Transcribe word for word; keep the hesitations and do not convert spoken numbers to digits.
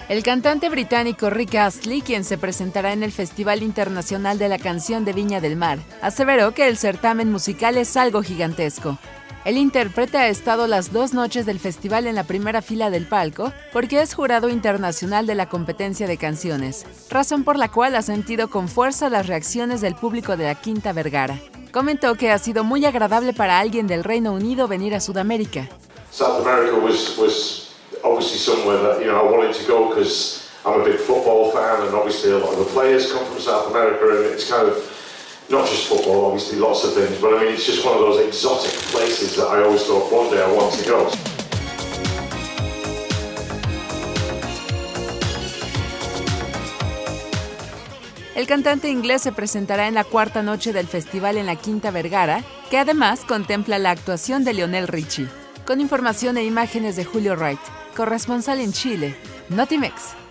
El cantante británico Rick Astley, quien se presentará en el Festival Internacional de la Canción de Viña del Mar, aseveró que el certamen musical es algo gigantesco. El intérprete ha estado las dos noches del festival en la primera fila del palco porque es jurado internacional de la competencia de canciones, razón por la cual ha sentido con fuerza las reacciones del público de la Quinta Vergara. Comentó que ha sido muy agradable para alguien del Reino Unido venir a Sudamérica. South America was, was obviously somewhere that, you know, I wanted to go because I'm a big football fan, and obviously a lot of the players come from South America, and it's kind of not just football, obviously lots of things, but I mean it's just one of those exotic places that I always thought one day I want to go. El cantante inglés se presentará en la cuarta noche del festival en la Quinta Vergara, que además contempla la actuación de Lionel Richie. Con información e imágenes de Julio Wright, corresponsal en Chile, Notimex.